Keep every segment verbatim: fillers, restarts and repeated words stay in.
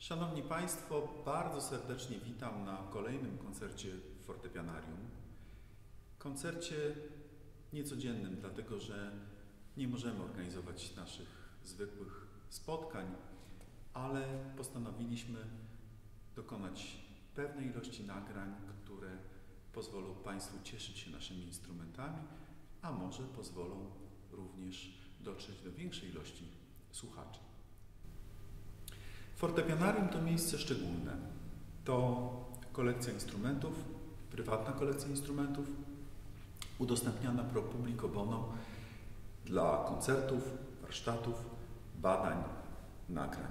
Szanowni Państwo, bardzo serdecznie witam na kolejnym koncercie w Fortepianarium. Koncercie niecodziennym, dlatego że nie możemy organizować naszych zwykłych spotkań, ale postanowiliśmy dokonać pewnej ilości nagrań, które pozwolą Państwu cieszyć się naszymi instrumentami, a może pozwolą również dotrzeć do większej ilości słuchaczy. Fortepianarium to miejsce szczególne. To kolekcja instrumentów, prywatna kolekcja instrumentów, udostępniana pro publico bono dla koncertów, warsztatów, badań, nagrań.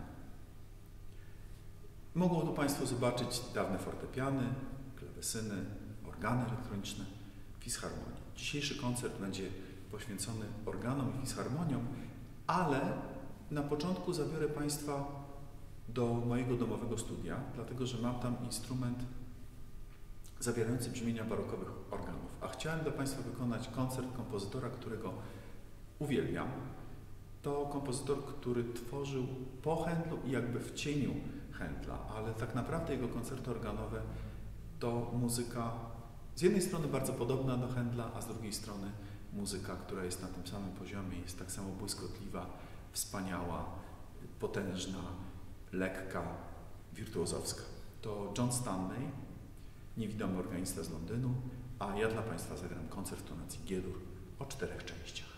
Mogą tu Państwo zobaczyć dawne fortepiany, klawesyny, organy elektroniczne, fisharmonii. Dzisiejszy koncert będzie poświęcony organom i fisharmoniom, ale na początku zabiorę Państwa do mojego domowego studia, dlatego że mam tam instrument zawierający brzmienia barokowych organów. A chciałem dla Państwa wykonać koncert kompozytora, którego uwielbiam. To kompozytor, który tworzył po Händlu i jakby w cieniu Händla, ale tak naprawdę jego koncerty organowe to muzyka z jednej strony bardzo podobna do Händla, a z drugiej strony muzyka, która jest na tym samym poziomie, jest tak samo błyskotliwa, wspaniała, potężna, lekka, wirtuozowska. To John Stanley, niewidomy organista z Londynu, a ja dla Państwa zagram koncert w tonacji G-dur o czterech częściach.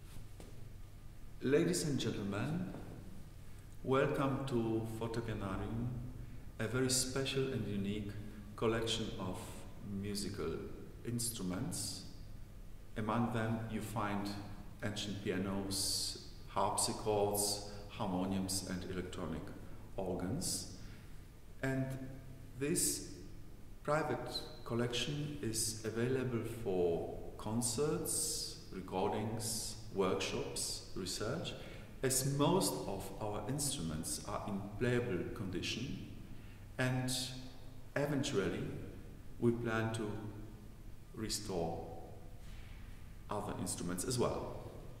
Ladies and gentlemen, welcome to Fortepianarium, a very special and unique collection of musical instruments. Among them you find ancient pianos, harpsichords, harmoniums and electronic organs. And this private collection is available for concerts, recordings, workshops, research, as most of our instruments are in playable condition, and eventually we plan to restore other instruments as well.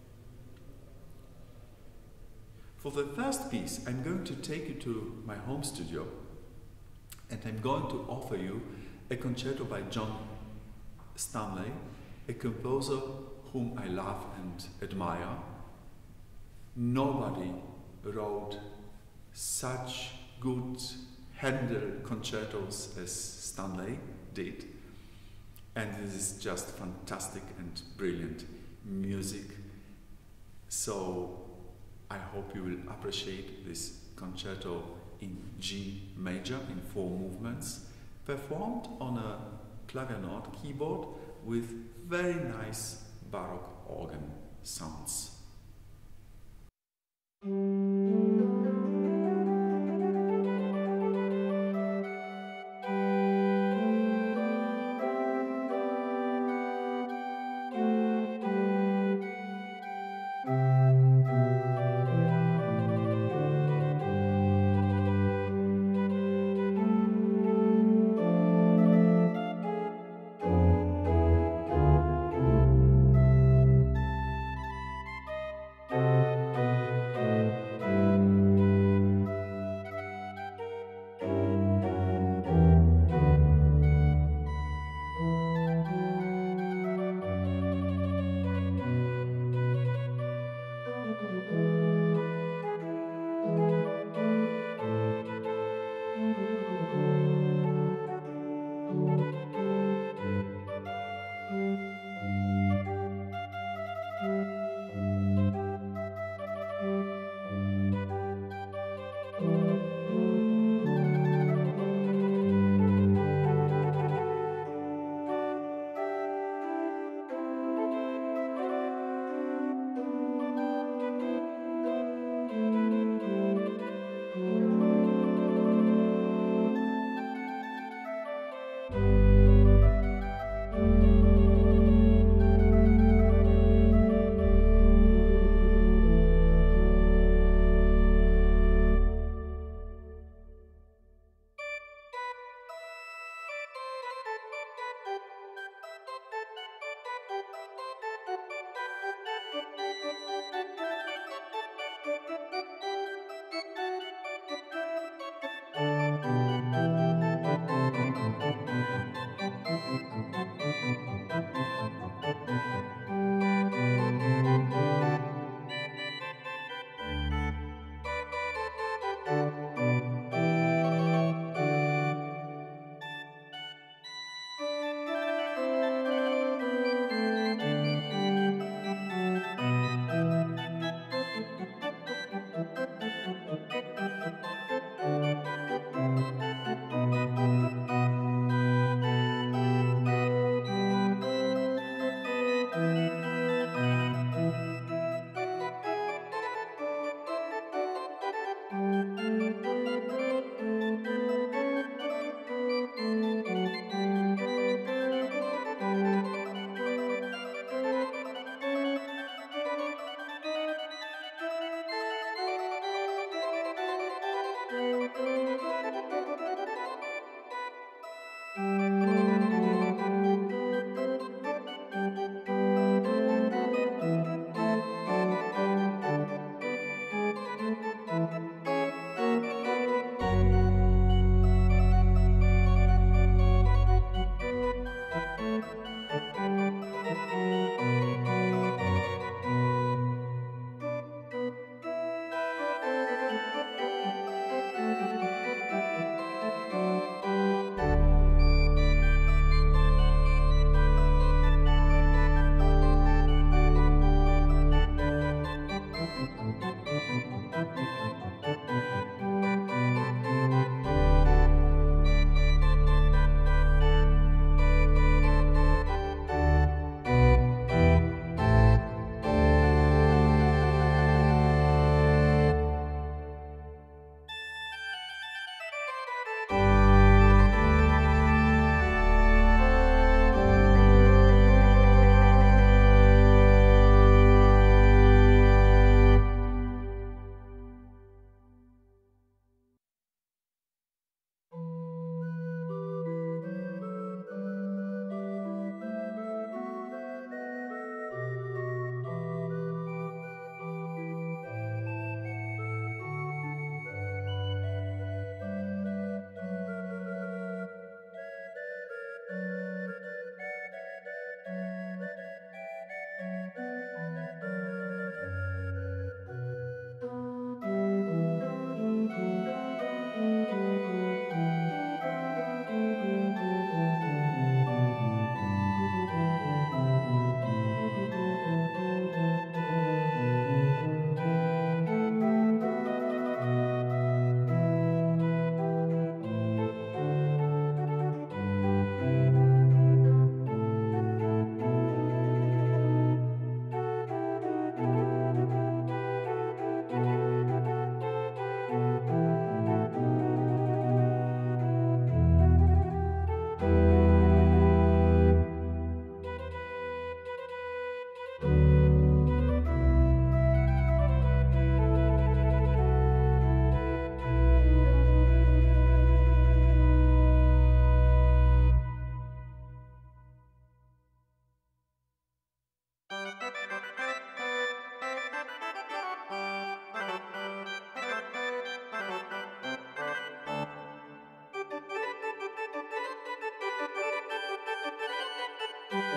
For the first piece, I'm going to take you to my home studio and I'm going to offer you a concerto by John Stanley, a composer whom I love and admire. Nobody wrote such good Handel concertos as Stanley did, and this is just fantastic and brilliant music. So I hope you will appreciate this concerto in G major in four movements, performed on a clavier keyboard with very nice Baroque organ sounds.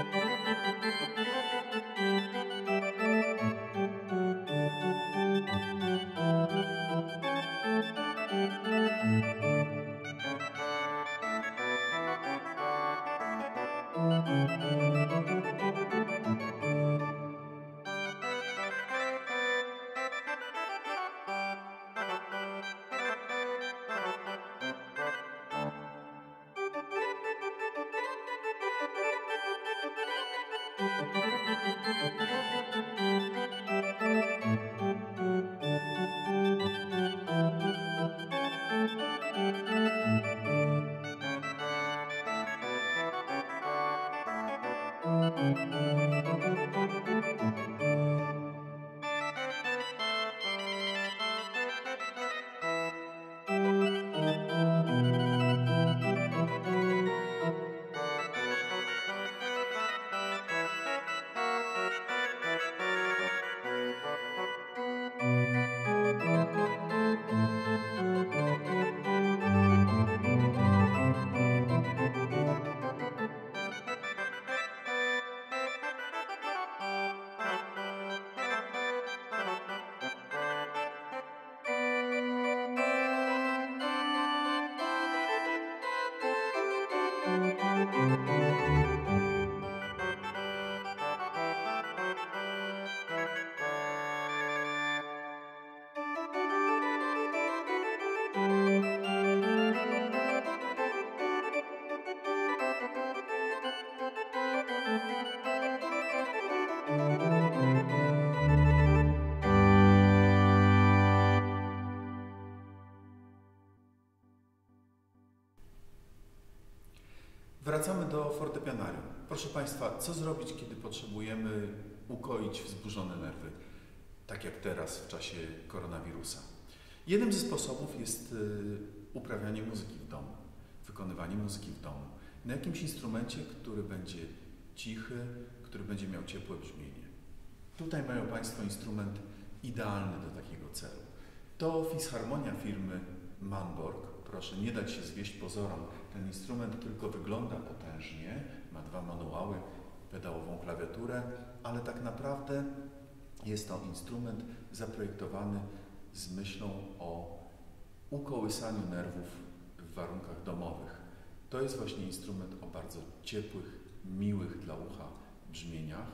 Wracamy do fortepianarium. Proszę Państwa, co zrobić, kiedy potrzebujemy ukoić wzburzone nerwy, tak jak teraz w czasie koronawirusa? Jednym ze sposobów jest uprawianie muzyki w domu, wykonywanie muzyki w domu, na jakimś instrumencie, który będzie cichy, który będzie miał ciepłe brzmienie. Tutaj mają Państwo instrument idealny do takiego celu. To fisharmonia firmy Manborg. Proszę nie dać się zwieść pozorom. Ten instrument tylko wygląda potężnie, ma dwa manuały, pedałową klawiaturę, ale tak naprawdę jest to instrument zaprojektowany z myślą o ukołysaniu nerwów w warunkach domowych. To jest właśnie instrument o bardzo ciepłych, miłych dla ucha brzmieniach.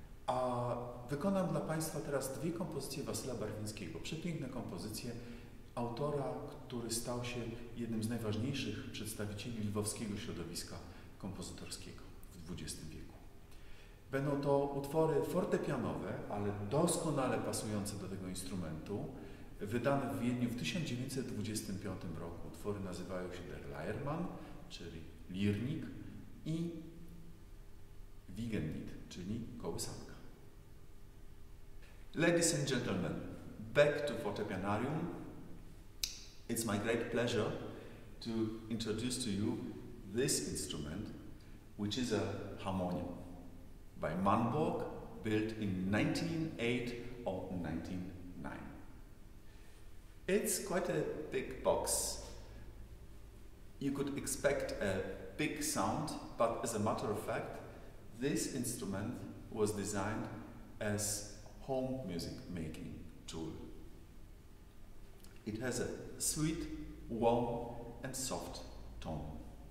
A wykonam dla Państwa teraz dwie kompozycje Wasyla Barwińskiego. Przepiękne kompozycje autora, który stał się jednym z najważniejszych przedstawicieli lwowskiego środowiska kompozytorskiego w dwudziestym wieku. Będą to utwory fortepianowe, ale doskonale pasujące do tego instrumentu, wydane w Wiedniu w tysiąc dziewięćset dwudziestym piątym roku. Utwory nazywają się Der Leiermann, czyli lirnik, i Wiegenlied, czyli kołysanka. Ladies and gentlemen, back to Fortepianarium. It's my great pleasure to introduce to you this instrument, which is a harmonium by Manborg, built in nineteen oh eight or nineteen oh nine. It's quite a big box. You could expect a big sound, but as a matter of fact, this instrument was designed as home music making tool. It has a sweet, warm and soft tone.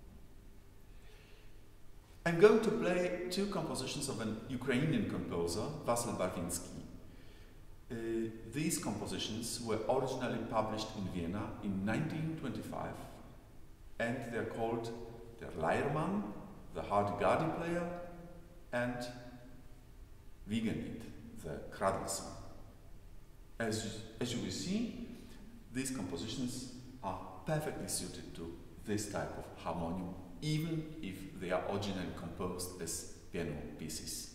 I'm going to play two compositions of an Ukrainian composer, Wasyl Barwiński. Uh, these compositions were originally published in Vienna in nineteen twenty-five, and they're called Der Leiermann, the Hardy-Gardy player, and Wiegenlied, the cradle song. As, as you will see, these compositions are perfectly suited to this type of harmonium, even if they are originally composed as piano pieces.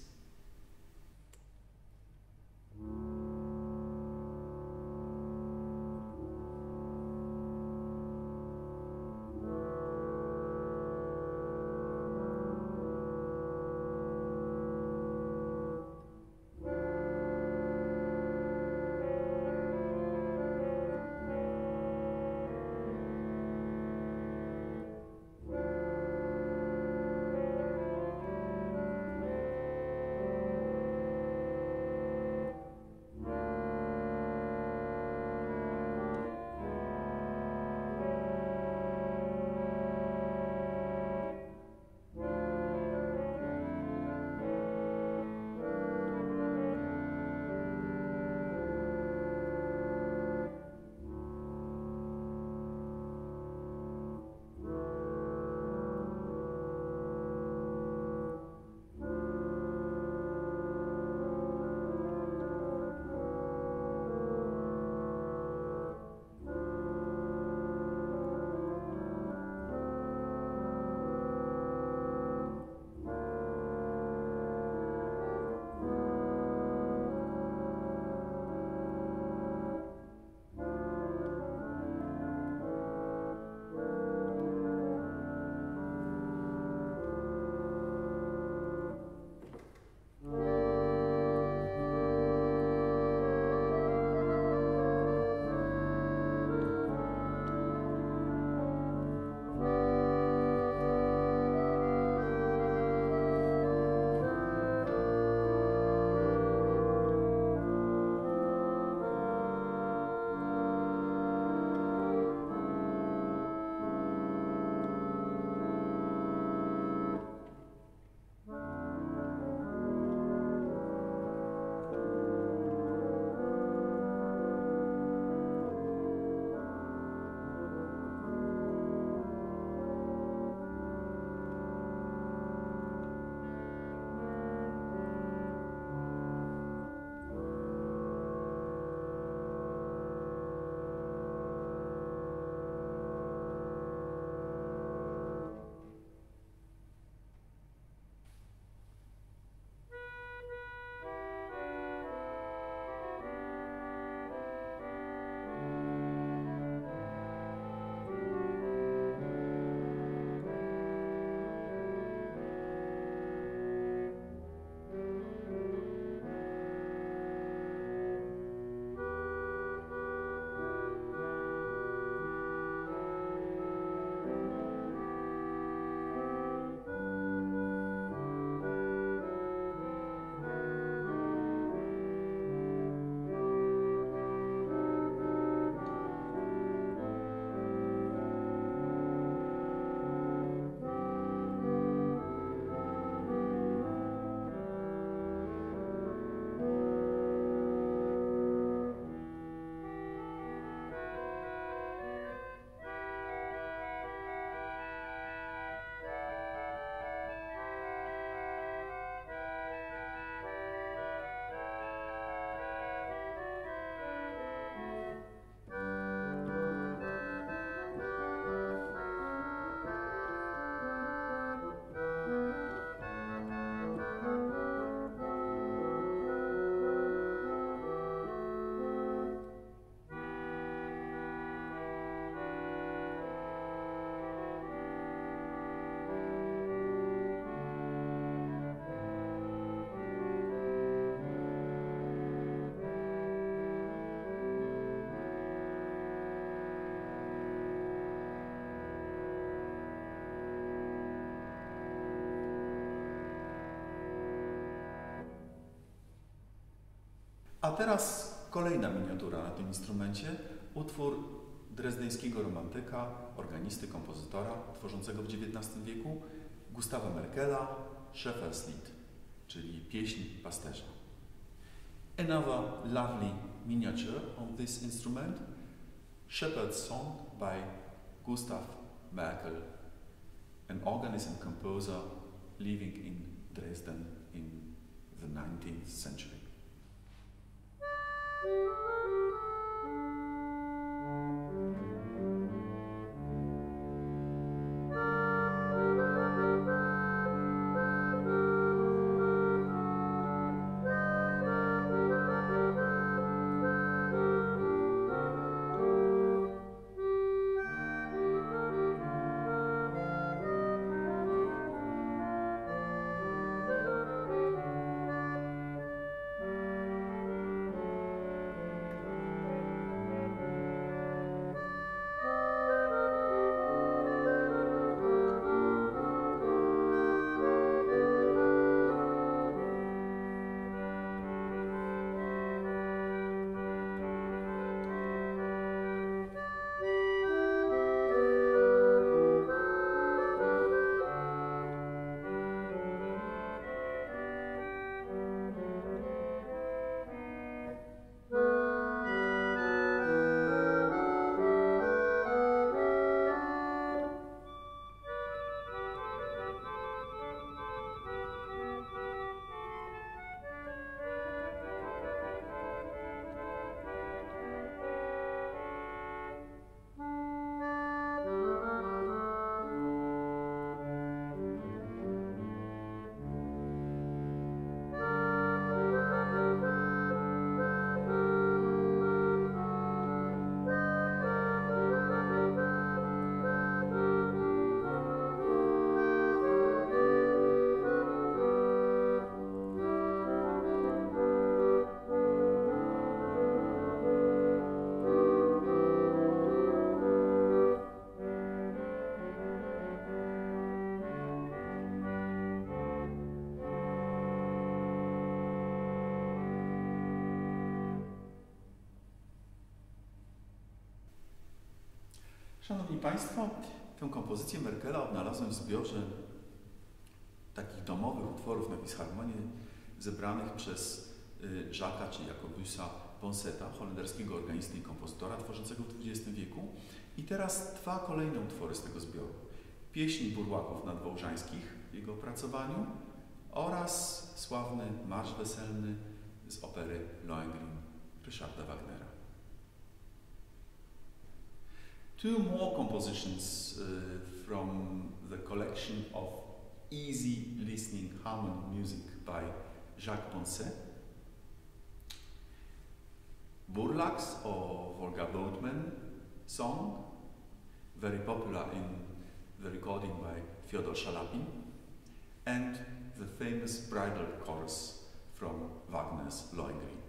A teraz kolejna miniatura na tym instrumencie, utwór drezdeńskiego romantyka, organisty, kompozytora, tworzącego w dziewiętnastym wieku, Gustawa Merkela, Shepherd's Lied, czyli pieśń pasterza. Another lovely miniature of this instrument, Shepherd's Song by Gustav Merkel, an organist and composer living in Dresden in the nineteenth century. Szanowni Państwo, tę kompozycję Merkela odnalazłem w zbiorze takich domowych utworów na fisharmonię zebranych przez y, Jacques'a czy Jacobusa Ponseta, holenderskiego organisty i kompozytora tworzącego w dwudziestym wieku. I teraz dwa kolejne utwory z tego zbioru. Pieśń burłaków nadwołżańskich w jego opracowaniu oraz sławny marsz weselny z opery Lohengrin Ryszarda Wagnera. Two more compositions uh, from the collection of easy listening harmony music by Jacques Ponset. Burlaks or Volga Boatman song, very popular in the recording by Fyodor Shalapin, and the famous bridal chorus from Wagner's Lohengrin.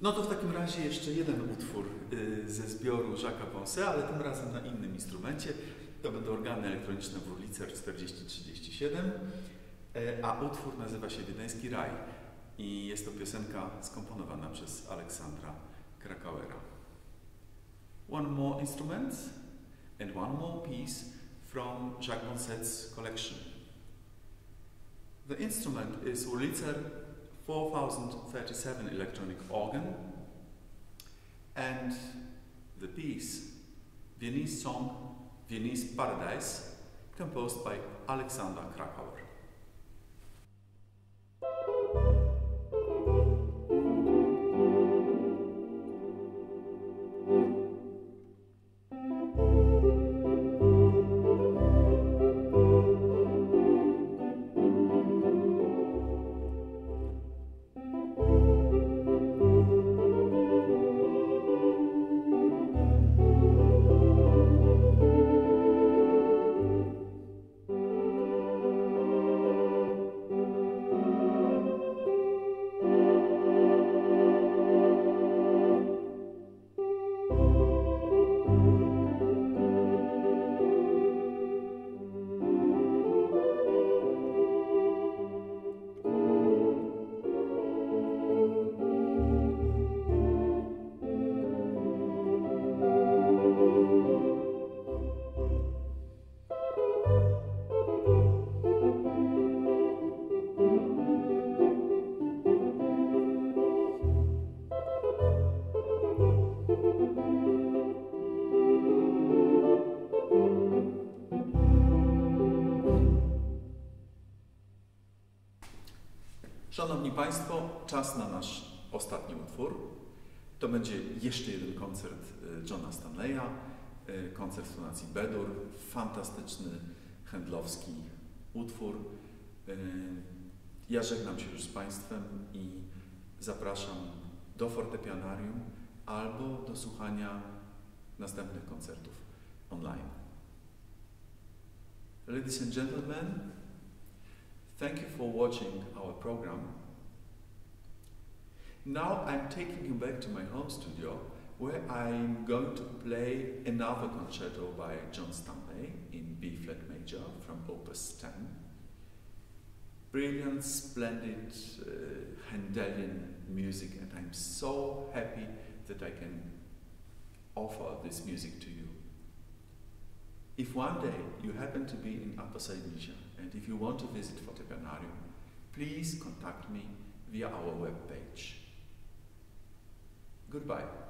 No to w takim razie jeszcze jeden utwór ze zbioru Jacques'a Ponce, ale tym razem na innym instrumencie. To będą organy elektroniczne w Wurlitzer czterdzieści trzydzieści siedem, a utwór nazywa się Wiedeński Raj i jest to piosenka skomponowana przez Aleksandra Krakauera. One more instrument and one more piece from Jacques Ponce's collection. The instrument is Wurlitzer four thousand thirty-seven electronic organ, and the piece, Viennese song, Viennese Paradise, composed by Alexander Krakauer. Szanowni Państwo, czas na nasz ostatni utwór. To będzie jeszcze jeden koncert Johna Stanleya, koncert w tonacji B-dur, fantastyczny, händlowski utwór. Ja żegnam się już z Państwem i zapraszam do Fortepianarium albo do słuchania następnych koncertów online. Ladies and gentlemen, thank you for watching our program. Now I'm taking you back to my home studio where I'm going to play another concerto by John Stanley in B flat major from opus ten. Brilliant, splendid uh, Handelian music, and I'm so happy that I can offer this music to you. If one day you happen to be in Upper Silesia and if you want to visit Fortepianarium, please contact me via our webpage. Goodbye.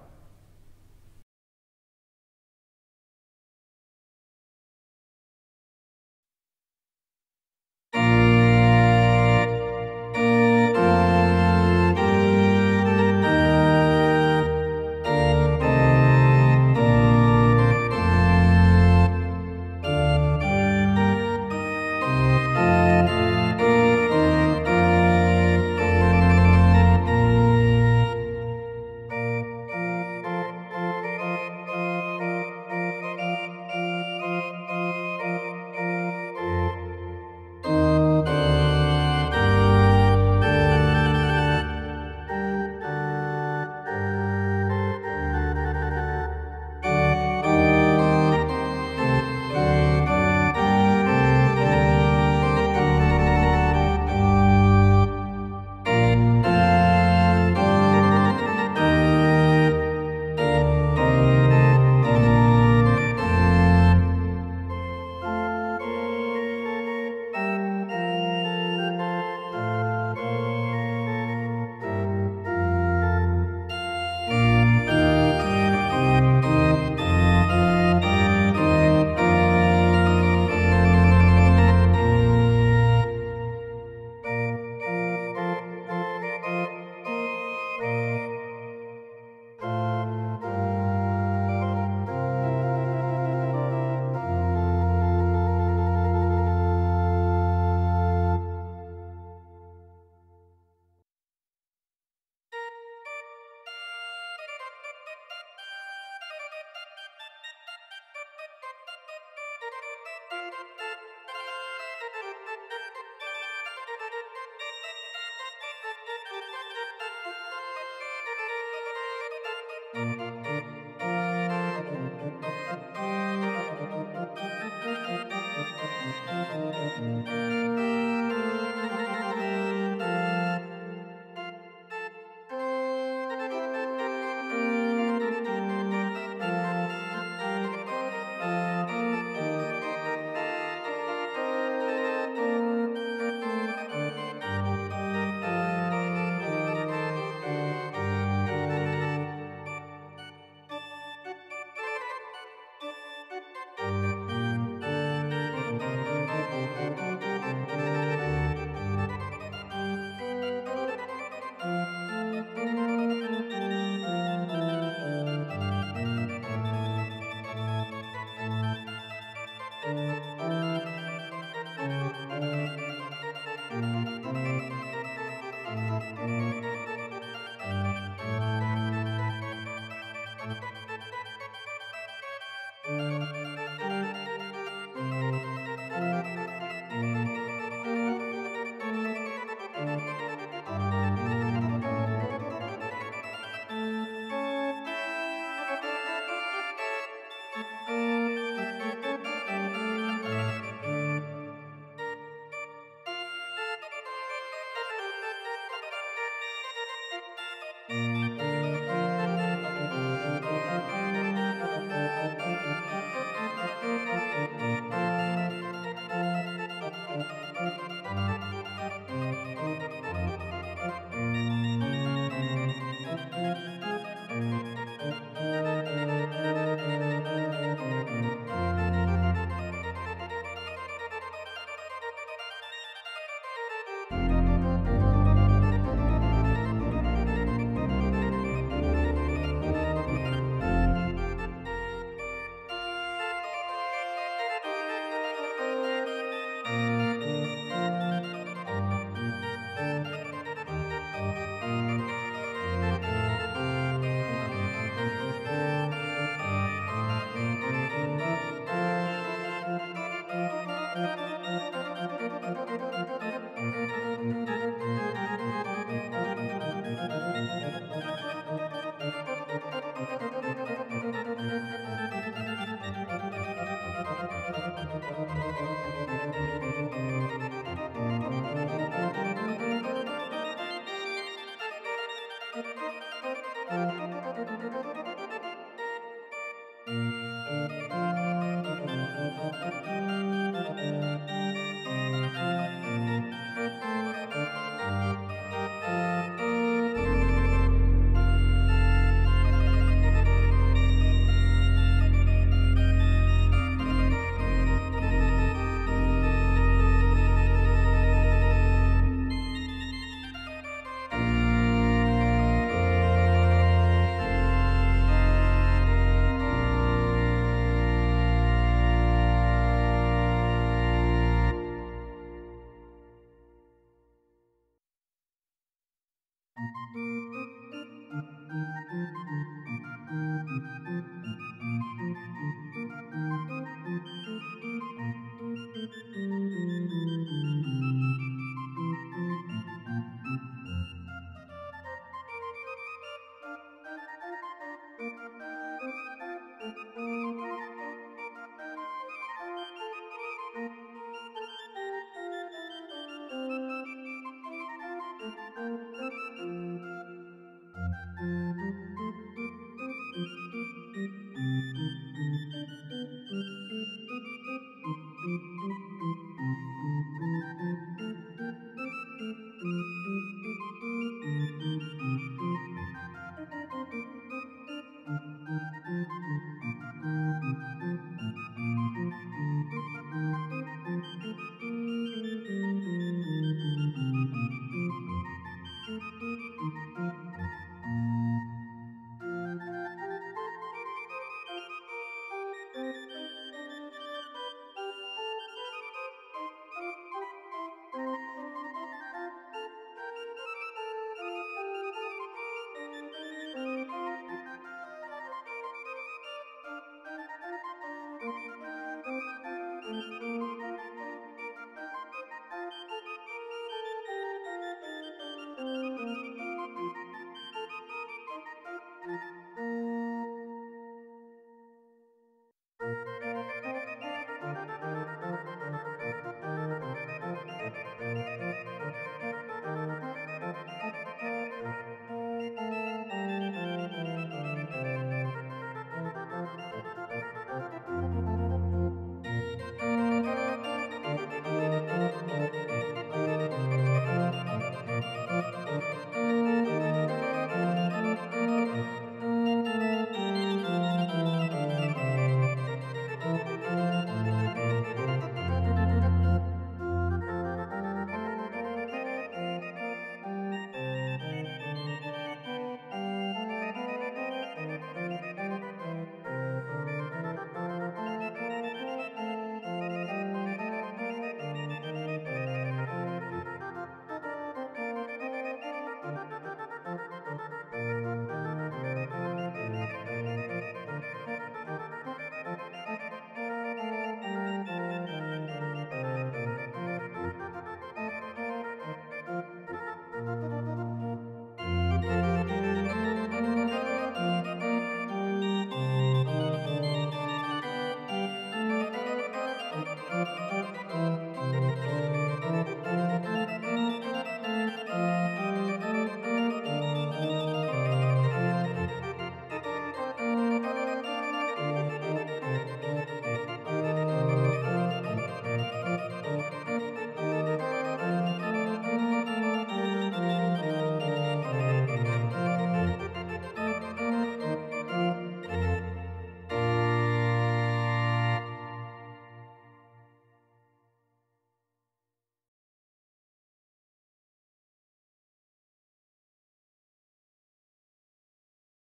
Thank you.